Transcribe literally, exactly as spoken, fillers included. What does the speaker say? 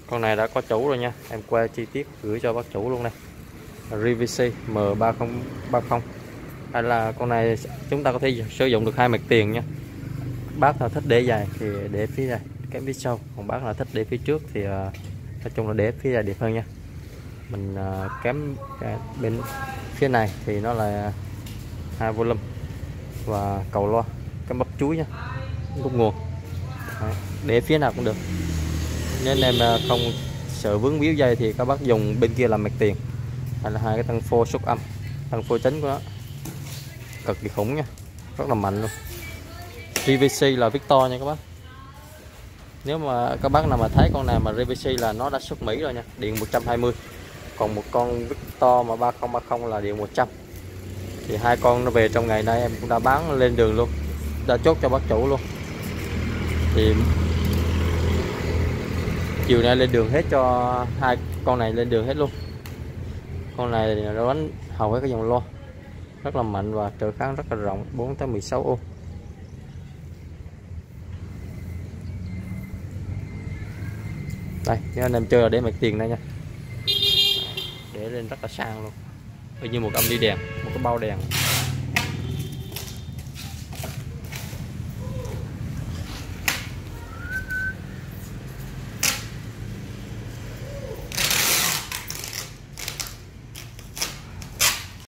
Con này đã có chủ rồi nha, em quay chi tiết gửi cho bác chủ luôn đây. rờ vê xê M ba không ba không. Hay là con này chúng ta có thể sử dụng được hai mặt tiền nha. Bác nào thích để dài thì để phía này cái phía sau, còn bác nào thích để phía trước thì uh, nói chung là để phía này đẹp hơn nha. Mình uh, kém cái bên phía này thì nó là hai volume và cầu loa, cái bắp chuối nha, gốc nguồn. Đấy, để phía nào cũng được. Nếu anh em không sợ vướng víu dây thì các bác dùng bên kia làm mặt tiền, hay là hai cái tăng phô xúc âm, tăng phô chính của nó cực kỳ khủng nha, rất là mạnh luôn. rờ vê xê là Victor nha các bác. Nếu mà các bác nào mà thấy con này mà rờ vê xê là nó đã xuất Mỹ rồi nha, điện một trăm hai mươi. Còn một con Victor mà ba không ba không là điện một trăm. Thì hai con nó về trong ngày nay em cũng đã bán lên đường luôn, đã chốt cho bác chủ luôn. Thì chiều nay lên đường hết cho hai con này, lên đường hết luôn. Con này thì nó đánh hầu hết cái dòng loa rất là mạnh và trở kháng rất là rộng, bốn tới mười sáu ohm. Đây, nếu anh em chơi là để mặt tiền đây nha, để lên rất là sang luôn, như một âm đi đèn, một cái bao đèn.